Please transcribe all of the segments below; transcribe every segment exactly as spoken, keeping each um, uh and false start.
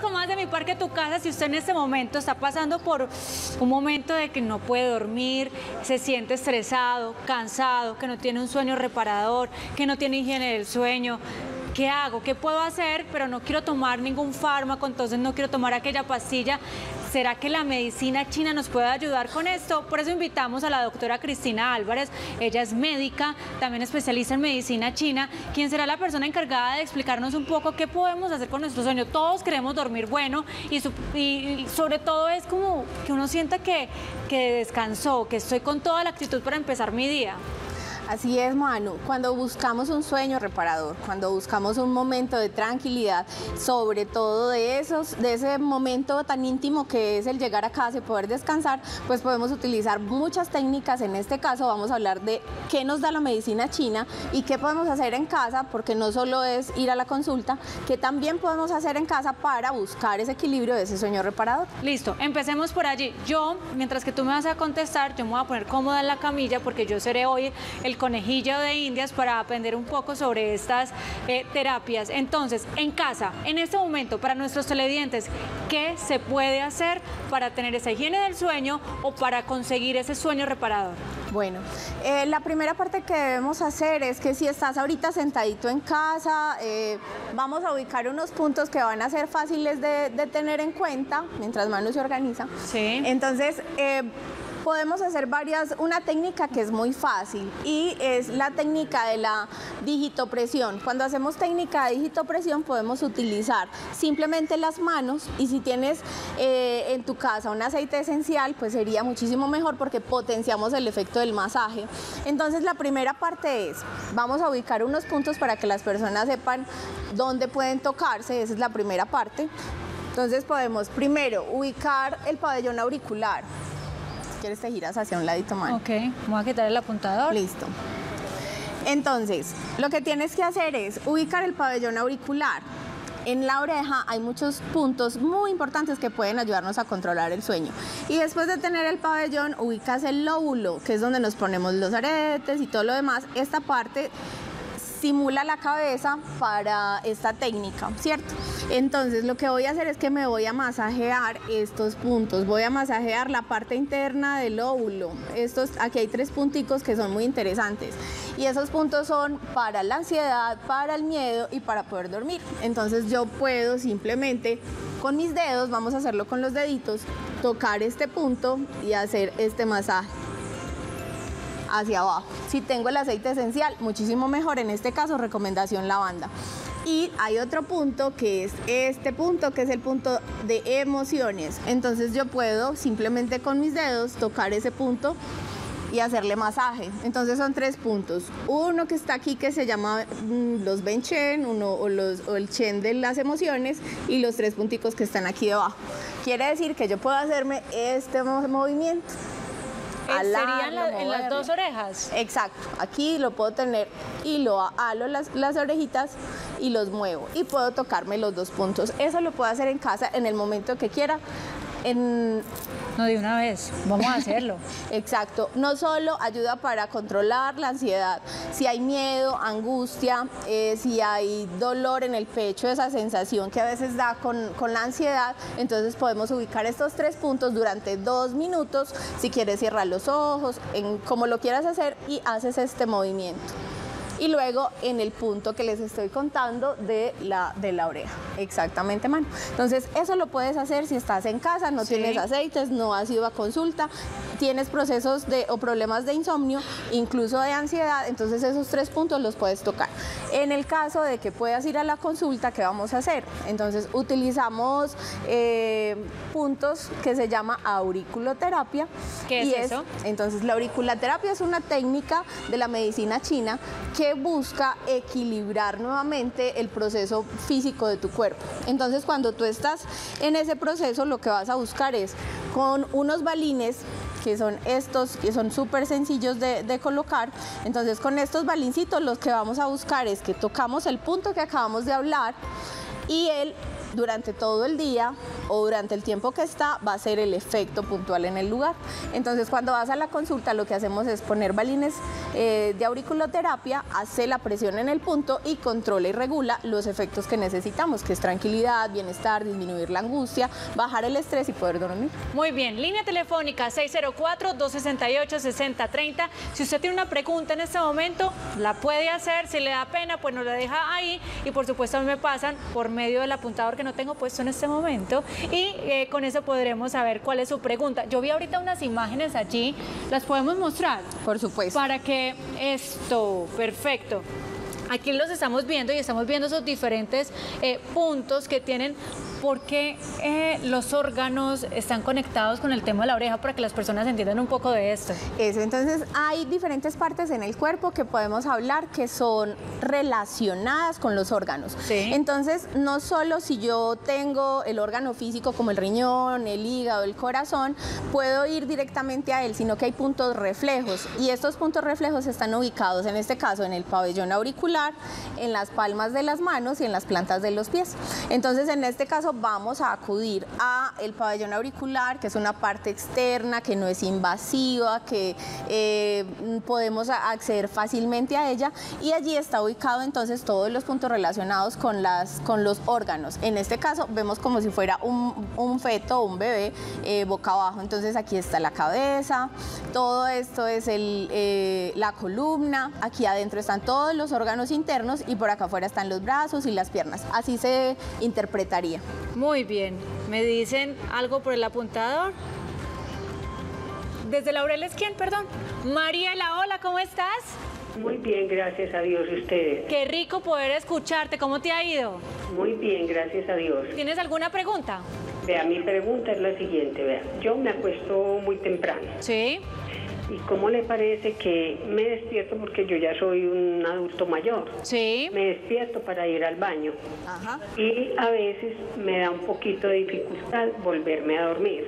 con más de Mi Parque Tu Casa. Si usted en este momento está pasando por un momento de que no puede dormir, se siente estresado, cansado, que no tiene un sueño reparador, que no tiene higiene del sueño, ¿qué hago? ¿Qué puedo hacer? Pero no quiero tomar ningún fármaco, entonces no quiero tomar aquella pastilla. ¿Será que la medicina china nos puede ayudar con esto? Por eso invitamos a la doctora Cristina Álvarez. Ella es médica, también especialista en medicina china, quien será la persona encargada de explicarnos un poco qué podemos hacer con nuestro sueño. Todos queremos dormir bueno y, su, y sobre todo es como que uno sienta que, que descansó, que estoy con toda la actitud para empezar mi día. Así es, Manu, cuando buscamos un sueño reparador, cuando buscamos un momento de tranquilidad, sobre todo de, esos, de ese momento tan íntimo que es el llegar a casa y poder descansar, pues podemos utilizar muchas técnicas. En este caso vamos a hablar de qué nos da la medicina china y qué podemos hacer en casa, porque no solo es ir a la consulta, que también podemos hacer en casa para buscar ese equilibrio de ese sueño reparador. Listo, empecemos por allí. Yo, mientras que tú me vas a contestar, yo me voy a poner cómoda en la camilla porque yo seré hoy el conejillo de Indias para aprender un poco sobre estas eh, terapias. Entonces, en casa, en este momento, para nuestros televidentes, ¿qué se puede hacer para tener esa higiene del sueño o para conseguir ese sueño reparador? Bueno, eh, la primera parte que debemos hacer es que si estás ahorita sentadito en casa, eh, vamos a ubicar unos puntos que van a ser fáciles de, de tener en cuenta mientras Manu se organiza. Sí. Entonces, eh, podemos hacer varias, una técnica que es muy fácil y es la técnica de la digitopresión. Cuando hacemos técnica de digitopresión podemos utilizar simplemente las manos y si tienes eh, en tu casa un aceite esencial, pues sería muchísimo mejor porque potenciamos el efecto del masaje. Entonces la primera parte es, vamos a ubicar unos puntos para que las personas sepan dónde pueden tocarse, esa es la primera parte. Entonces podemos primero ubicar el pabellón auricular. ¿Quieres te giras hacia un ladito, Manu? Ok, voy a quitar el apuntador. Listo. Entonces, lo que tienes que hacer es ubicar el pabellón auricular. En la oreja hay muchos puntos muy importantes que pueden ayudarnos a controlar el sueño. Y después de tener el pabellón, ubicas el lóbulo, que es donde nos ponemos los aretes y todo lo demás. Esta parte simula la cabeza para esta técnica, ¿cierto? Entonces lo que voy a hacer es que me voy a masajear estos puntos, voy a masajear la parte interna del lóbulo. Estos, aquí hay tres punticos que son muy interesantes y esos puntos son para la ansiedad, para el miedo y para poder dormir. Entonces yo puedo simplemente con mis dedos, vamos a hacerlo con los deditos, tocar este punto y hacer este masaje hacia abajo. Si tengo el aceite esencial, muchísimo mejor, en este caso recomendación lavanda. Y hay otro punto que es este punto, que es el punto de emociones. Entonces yo puedo simplemente con mis dedos tocar ese punto y hacerle masaje. Entonces son tres puntos. Uno que está aquí que se llama mmm, los Ben Chen, uno o, los, o el Chen de las emociones y los tres punticos que están aquí debajo. Quiere decir que yo puedo hacerme este movimiento. ¿Serían la, en las dos orejas? Exacto, aquí lo puedo tener y lo halo las, las orejitas y los muevo y puedo tocarme los dos puntos. Eso lo puedo hacer en casa en el momento que quiera. En... No, de una vez, vamos a hacerlo. Exacto, no solo ayuda para controlar la ansiedad, si hay miedo, angustia, eh, si hay dolor en el pecho, esa sensación que a veces da con, con la ansiedad, entonces podemos ubicar estos tres puntos durante dos minutos, si quieres cierrar los ojos, en, como lo quieras hacer y haces este movimiento. Y luego en el punto que les estoy contando de la, de la oreja. Exactamente, Manu. Entonces, eso lo puedes hacer si estás en casa, no sí. tienes aceites, no has ido a consulta, tienes procesos de, o problemas de insomnio, incluso de ansiedad, entonces esos tres puntos los puedes tocar. En el caso de que puedas ir a la consulta, ¿qué vamos a hacer? Entonces, utilizamos eh, puntos que se llama auriculoterapia. ¿Qué es eso? Es, entonces, la auriculoterapia es una técnica de la medicina china que busca equilibrar nuevamente el proceso físico de tu cuerpo. Entonces, cuando tú estás en ese proceso, lo que vas a buscar es con unos balines, que son estos, que son súper sencillos de, de colocar. Entonces, con estos balincitos lo que vamos a buscar es que tocamos el punto que acabamos de hablar y él durante todo el día o durante el tiempo que está va a ser el efecto puntual en el lugar. Entonces cuando vas a la consulta lo que hacemos es poner balines eh, de auriculoterapia, hace la presión en el punto y controla y regula los efectos que necesitamos, que es tranquilidad, bienestar, disminuir la angustia, bajar el estrés y poder dormir. Muy bien, línea telefónica seis cero cuatro, dos seis ocho, seis cero tres cero. Si usted tiene una pregunta en este momento, la puede hacer. Si le da pena, pues nos la deja ahí. Y por supuesto, a mí me pasan por medio del apuntador que no tengo puesto en este momento. Y eh, con eso podremos saber cuál es su pregunta. Yo vi ahorita unas imágenes allí, ¿las podemos mostrar? Por supuesto. Para que esto, perfecto. Aquí los estamos viendo y estamos viendo esos diferentes eh, puntos que tienen. ¿Por qué eh, los órganos están conectados con el tema de la oreja para que las personas entiendan un poco de esto? Eso, entonces hay diferentes partes en el cuerpo que podemos hablar que son relacionadas con los órganos. Sí. Entonces, no solo si yo tengo el órgano físico como el riñón, el hígado, el corazón, puedo ir directamente a él, sino que hay puntos reflejos. Y estos puntos reflejos están ubicados, en este caso, en el pabellón auricular, en las palmas de las manos y en las plantas de los pies. Entonces, en este caso, vamos a acudir a el pabellón auricular, que es una parte externa, que no es invasiva, que eh, podemos acceder fácilmente a ella, y allí está ubicado entonces todos los puntos relacionados con, las, con los órganos. En este caso vemos como si fuera un, un feto o un bebé eh, boca abajo. Entonces aquí está la cabeza, todo esto es el, eh, la columna, aquí adentro están todos los órganos internos y por acá afuera están los brazos y las piernas. Así se interpretaría. Muy bien. ¿Me dicen algo por el apuntador? Desde Laureles, ¿quién? Perdón. Mariela, hola, ¿cómo estás? Muy bien, gracias a Dios. ¿Y ustedes? Qué rico poder escucharte. ¿Cómo te ha ido? Muy bien, gracias a Dios. ¿Tienes alguna pregunta? Vea, mi pregunta es la siguiente, vea. Yo me acuesto muy temprano. Sí. ¿Y cómo le parece que me despierto porque yo ya soy un adulto mayor? Sí. Me despierto para ir al baño. Ajá. Y a veces me da un poquito de dificultad volverme a dormir.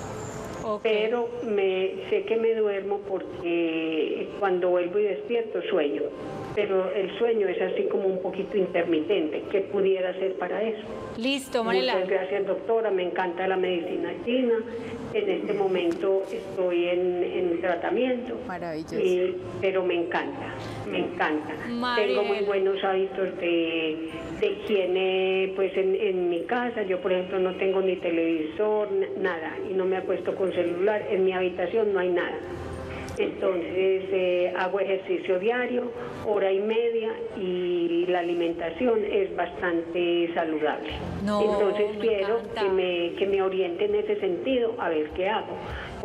Okay. Pero me, sé que me duermo porque cuando vuelvo y despierto sueño. Pero el sueño es así como un poquito intermitente. ¿Qué pudiera hacer para eso? Listo, Mariela. Muchas gracias, doctora. Me encanta la medicina china. En este momento estoy en, en tratamiento. Maravilloso. Y, pero me encanta, me encanta. Mariela. Tengo muy buenos hábitos de, de higiene pues en, en mi casa. Yo, por ejemplo, no tengo ni televisor, nada. Y no me acuesto con celular. En mi habitación no hay nada. Entonces eh, hago ejercicio diario, hora y media, y la alimentación es bastante saludable. No, Entonces me quiero encanta. que me, que me oriente en ese sentido a ver qué hago,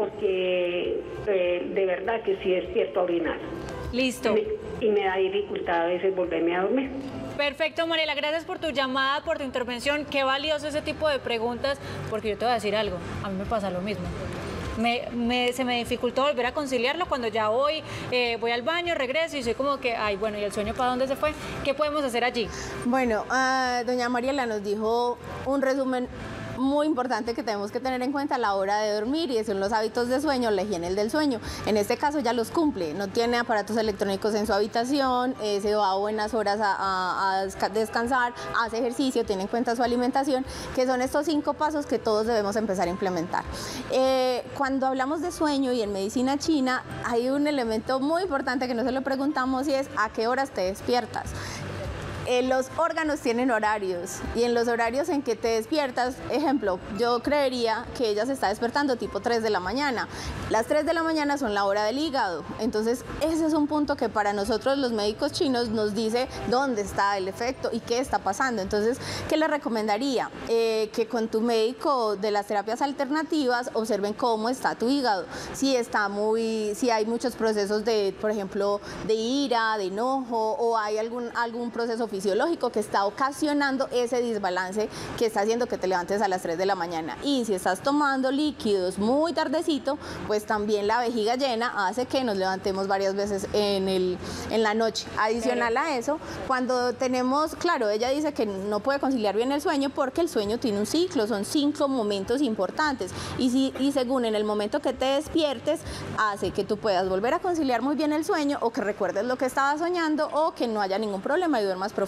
porque eh, de verdad que sí despierto a orinar. Listo. Me- y me da dificultad a veces volverme a dormir. Perfecto, Mariela, gracias por tu llamada, por tu intervención. Qué valioso ese tipo de preguntas, porque yo te voy a decir algo, a mí me pasa lo mismo. Me, me- se me dificultó volver a conciliarlo cuando ya voy, eh, voy al baño, regreso y soy como que, ay, bueno, ¿y el sueño para dónde se fue? ¿Qué podemos hacer allí? Bueno, ah, doña Mariela nos dijo un resumen muy importante que tenemos que tener en cuenta a la hora de dormir, y son los hábitos de sueño, la higiene del sueño. En este caso ya los cumple, no tiene aparatos electrónicos en su habitación, eh, se va a buenas horas a, a- a desca- descansar, hace ejercicio, tiene en cuenta su alimentación, que son estos cinco pasos que todos debemos empezar a implementar. Eh, cuando hablamos de sueño y en medicina china, hay un elemento muy importante que no se lo preguntamos, y es a qué horas te despiertas. Eh, los órganos tienen horarios, y en los horarios en que te despiertas, ejemplo, yo creería que ella se está despertando tipo tres de la mañana. Las tres de la mañana son la hora del hígado. Entonces, ese es un punto que para nosotros los médicos chinos nos dice dónde está el efecto y qué está pasando. Entonces, ¿qué le recomendaría? Eh, que con tu médico de las terapias alternativas observen cómo está tu hígado. Si está muy, si hay muchos procesos de, por ejemplo, de ira, de enojo, o hay algún, algún proceso fisiológico que está ocasionando ese desbalance que está haciendo que te levantes a las tres de la mañana. Y si estás tomando líquidos muy tardecito, pues también la vejiga llena hace que nos levantemos varias veces en, el, en la noche. Adicional a eso, cuando tenemos, claro, ella dice que no puede conciliar bien el sueño porque el sueño tiene un ciclo, son cinco momentos importantes, y, si, y según en el momento que te despiertes, hace que tú puedas volver a conciliar muy bien el sueño, o que recuerdes lo que estabas soñando, o que no haya ningún problema y duermas profundamente.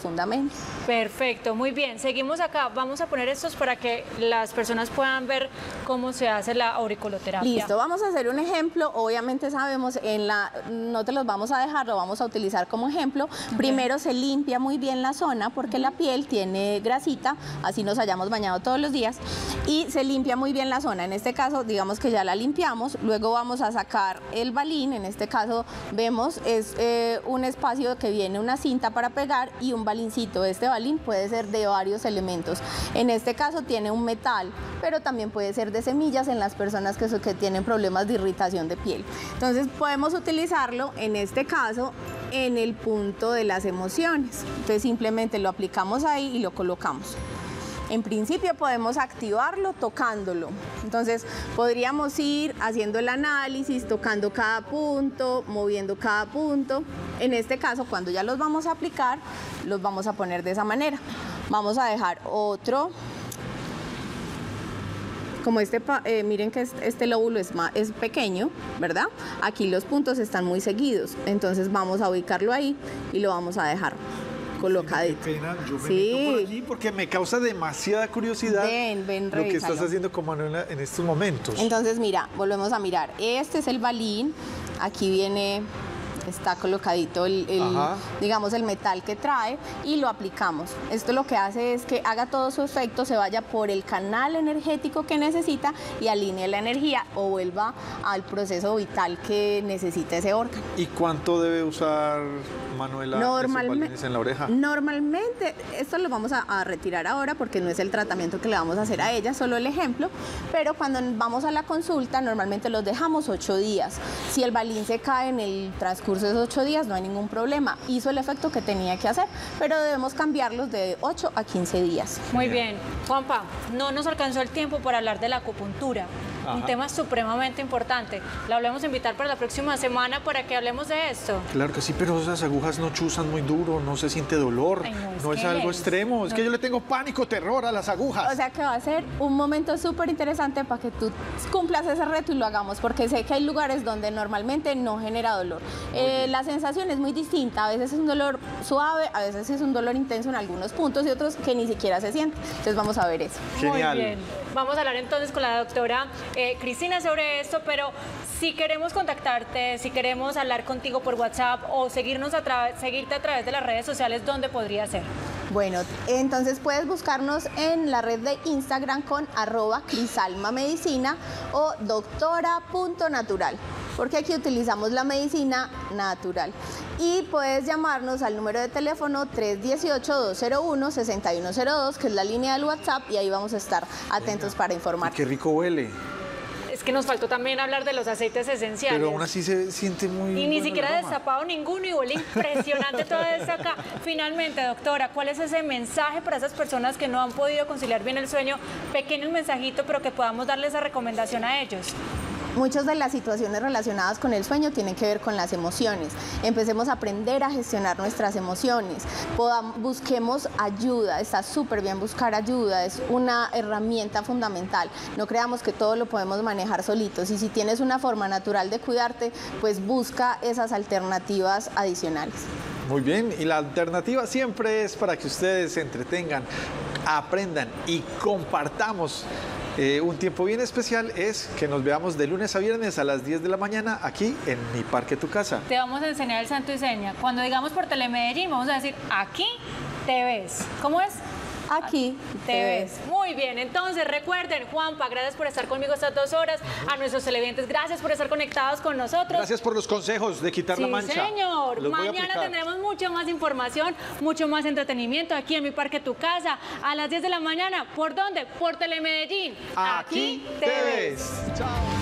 profundamente. Perfecto, muy bien. Seguimos acá. Vamos a poner estos para que las personas puedan ver cómo se hace la auriculoterapia. Listo, vamos a hacer un ejemplo. Obviamente sabemos, en la, no te los vamos a dejar, lo vamos a utilizar como ejemplo. Okay. Primero se limpia muy bien la zona porque la piel tiene grasita, así nos hayamos bañado todos los días, y se limpia muy bien la zona. En este caso, digamos que ya la limpiamos, luego vamos a sacar el balín. En este caso vemos, es eh, un espacio que viene una cinta para pegar y un balincito. Este balín puede ser de varios elementos. En este caso tiene un metal, pero también puede ser de semillas en las personas que, que tienen problemas de irritación de piel. Entonces podemos utilizarlo, en este caso, en el punto de las emociones. Entonces simplemente lo aplicamos ahí y lo colocamos. En principio podemos activarlo tocándolo. Entonces podríamos ir haciendo el análisis, tocando cada punto, moviendo cada punto. En este caso, cuando ya los vamos a aplicar, los vamos a poner de esa manera. Vamos a dejar otro. Como este, eh, miren que este lóbulo es, más, es pequeño, ¿verdad? Aquí los puntos están muy seguidos. Entonces vamos a ubicarlo ahí y lo vamos a dejar colocadito. Qué pena, yo me sí. meto por aquí porque me causa demasiada curiosidad ven, ven, lo que revísalo. estás haciendo con Manuela en estos momentos. Entonces, mira, volvemos a mirar. Este es el balín, aquí viene, está colocadito el, el digamos, el metal que trae y lo aplicamos. Esto lo que hace es que haga todo su efecto, se vaya por el canal energético que necesita y alinee la energía o vuelva al proceso vital que necesita ese órgano. ¿Y cuánto debe usar Manuela Normalmente, esos balines en la oreja? Normalmente, esto lo vamos a, a retirar ahora porque no es el tratamiento que le vamos a hacer a ella, solo el ejemplo, pero cuando vamos a la consulta normalmente los dejamos ocho días. Si el balín se cae en el transcurso de esos ocho días no hay ningún problema, hizo el efecto que tenía que hacer, pero debemos cambiarlos de ocho a quince días. Muy bien. Juanpa, no nos alcanzó el tiempo para hablar de la acupuntura. Ajá. Un tema supremamente importante. La volvemos a invitar para la próxima semana para que hablemos de esto. Claro que sí, pero esas agujas no chuzan muy duro, no se siente dolor. Ay, no, es, no es algo es. extremo, no. Es que yo le tengo pánico, terror a las agujas. O sea que va a ser un momento súper interesante para que tú cumplas ese reto y lo hagamos, porque sé que hay lugares donde normalmente no genera dolor. Eh, la sensación es muy distinta, a veces es un dolor suave, a veces es un dolor intenso en algunos puntos y otros que ni siquiera se siente. Entonces vamos a ver eso. Genial. Muy bien. Vamos a hablar entonces con la doctora eh, Cristina sobre esto, pero si queremos contactarte, si queremos hablar contigo por WhatsApp o seguirnos a seguirte a través de las redes sociales, ¿dónde podría ser? Bueno, entonces puedes buscarnos en la red de Instagram con arroba crisalmamedicina o doctora.natural, porque aquí utilizamos la medicina natural. Y puedes llamarnos al número de teléfono tres uno ocho, dos cero uno, seis uno cero dos, que es la línea del WhatsApp, y ahí vamos a estar atentos para informar. Qué rico huele. Es que nos faltó también hablar de los aceites esenciales. Pero aún así se siente muy Y ni siquiera destapado ninguno y huele impresionante todo esto acá. Finalmente, doctora, ¿cuál es ese mensaje para esas personas que no han podido conciliar bien el sueño? Pequeño mensajito, pero que podamos darle esa recomendación a ellos. Muchas de las situaciones relacionadas con el sueño tienen que ver con las emociones. Empecemos a aprender a gestionar nuestras emociones. Podamos, busquemos ayuda, está súper bien buscar ayuda, es una herramienta fundamental. No creamos que todo lo podemos manejar solitos, y si tienes una forma natural de cuidarte, pues busca esas alternativas adicionales. Muy bien, y la alternativa siempre es para que ustedes se entretengan, aprendan y compartamos. Eh, un tiempo bien especial es que nos veamos de lunes a viernes a las diez de la mañana aquí en Mi Parque Tu Casa. Te vamos a enseñar el santo y seña. Cuando digamos por Telemedellín, vamos a decir, aquí te ves. ¿Cómo es? Aquí te, te ves. ves. Muy bien, entonces recuerden, Juanpa, gracias por estar conmigo estas dos horas. A nuestros televidentes, gracias por estar conectados con nosotros. Gracias por los consejos de quitar sí, la mancha. Sí, señor. Los Mañana tendremos mucho más información, mucho más entretenimiento aquí en Mi Parque Tu Casa a las diez de la mañana. ¿Por dónde? Por Telemedellín. Aquí, aquí te, te ves. ves. Chao.